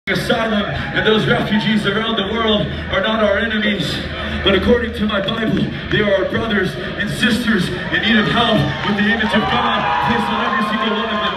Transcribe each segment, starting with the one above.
asylum, and those refugees around the world are not our enemies, but according to my Bible, they are our brothers and sisters in need of help with the image of God placed on every single one of them.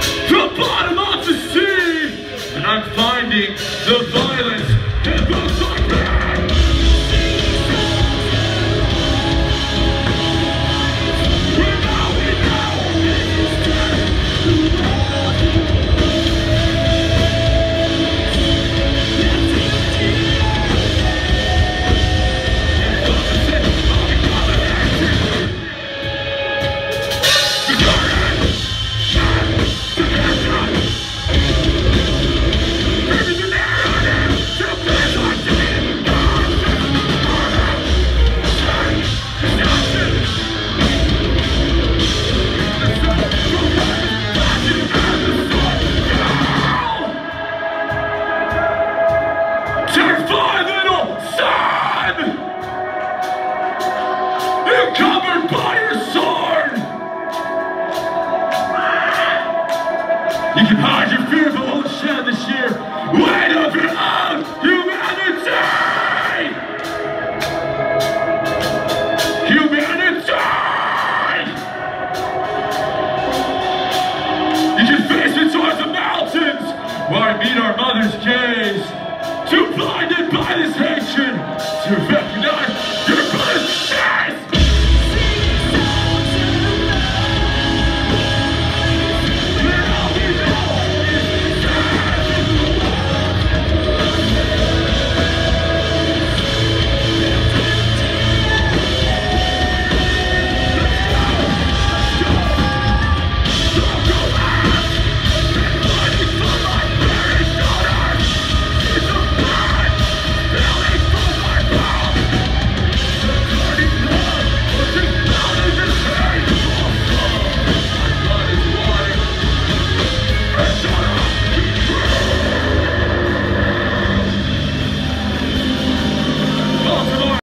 I'm finding the violence that goes on.